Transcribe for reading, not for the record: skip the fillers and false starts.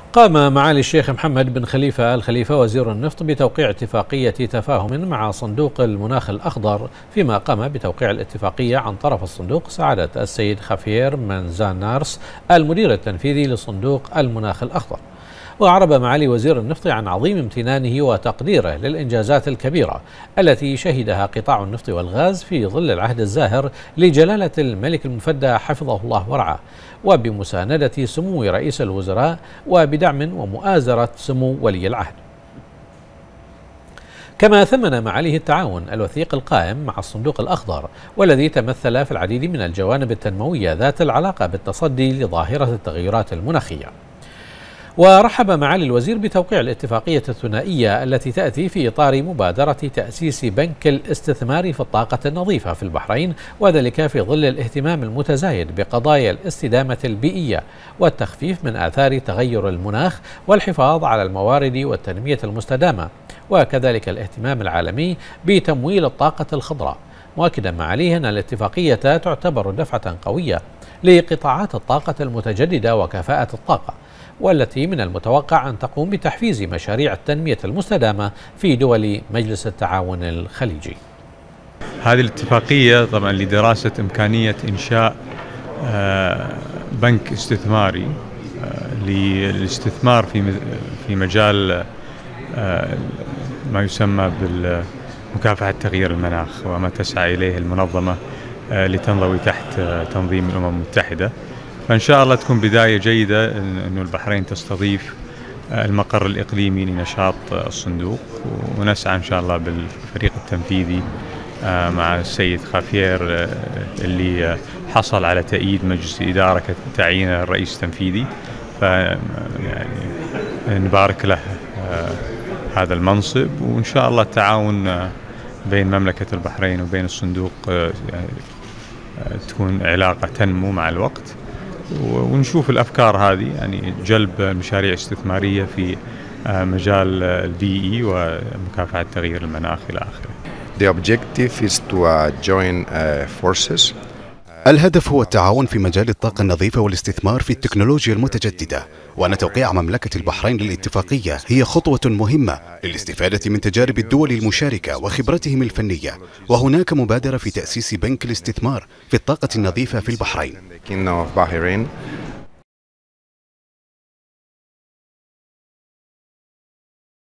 قام معالي الشيخ محمد بن خليفة آل خليفة وزير النفط بتوقيع اتفاقية تفاهم مع صندوق المناخ الأخضر، فيما قام بتوقيع الاتفاقية عن طرف الصندوق سعادة السيد خافير منزانارس المدير التنفيذي لصندوق المناخ الأخضر. وأعرب معالي وزير النفط عن عظيم امتنانه وتقديره للإنجازات الكبيرة التي شهدها قطاع النفط والغاز في ظل العهد الزاهر لجلالة الملك المفدى حفظه الله ورعاه، وبمساندة سمو رئيس الوزراء وبدعم ومؤازرة سمو ولي العهد. كما ثمن معاليه التعاون الوثيق القائم مع الصندوق الأخضر، والذي تمثل في العديد من الجوانب التنموية ذات العلاقة بالتصدي لظاهرة التغيرات المناخية. ورحب معالي الوزير بتوقيع الاتفاقية الثنائية التي تأتي في إطار مبادرة تأسيس بنك الاستثمار في الطاقة النظيفة في البحرين، وذلك في ظل الاهتمام المتزايد بقضايا الاستدامة البيئية والتخفيف من آثار تغير المناخ والحفاظ على الموارد والتنمية المستدامة، وكذلك الاهتمام العالمي بتمويل الطاقة الخضراء، مؤكدا معاليه أن الاتفاقية تعتبر دفعة قوية لقطاعات الطاقة المتجددة وكفاءة الطاقة، والتي من المتوقع أن تقوم بتحفيز مشاريع التنمية المستدامة في دول مجلس التعاون الخليجي. هذه الاتفاقية طبعا لدراسة إمكانية إنشاء بنك استثماري للاستثمار في مجال ما يسمى بمكافحة تغيير المناخ، وما تسعى إليه المنظمة لتنضوي تحت تنظيم الأمم المتحدة. فإن شاء الله تكون بداية جيدة أن البحرين تستضيف المقر الإقليمي لنشاط الصندوق، ونسعى إن شاء الله بالفريق التنفيذي مع السيد خافير اللي حصل على تأييد مجلس الإدارة كتعيين الرئيس التنفيذي، يعني نبارك له هذا المنصب. وإن شاء الله التعاون بين مملكة البحرين وبين الصندوق تكون علاقة تنمو مع الوقت، ونشوف الأفكار هذه، يعني جلب مشاريع استثمارية في مجال البيئي ومكافحة تغيير المناخ إلى آخره. The objective is to join forces. الهدف هو التعاون في مجال الطاقة النظيفة والاستثمار في التكنولوجيا المتجددة، وأن توقيع مملكة البحرين للاتفاقية هي خطوة مهمة للاستفادة من تجارب الدول المشاركة وخبرتهم الفنية. وهناك مبادرة في تأسيس بنك الاستثمار في الطاقة النظيفة في البحرين.